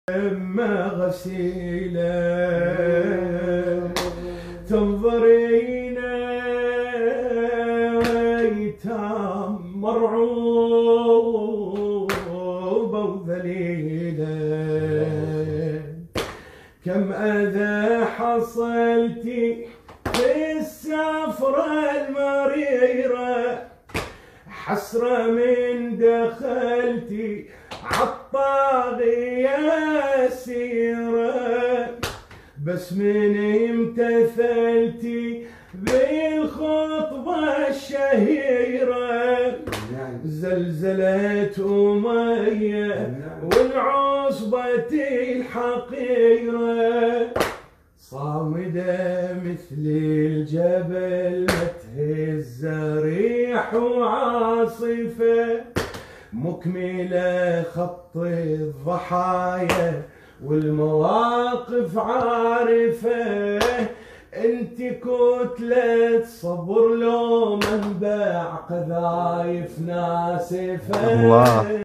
ما غسيلة تنظرين ايتام مرعوبة وذليلة، كم أذى حصلتي في السفرة المريرة، حسرة من دخلتي عالطاغية سيرة، بس من امتثلتي بالخطبة الشهيرة، زلزلت أمية والعصبة الحقيرة، صامدة مثل الجبل ما تهز ريح وعاصفة، مكملة خط الضحايا والمواقف عارفة، انت كتلة صبر لو منبع قذايف ناسفة.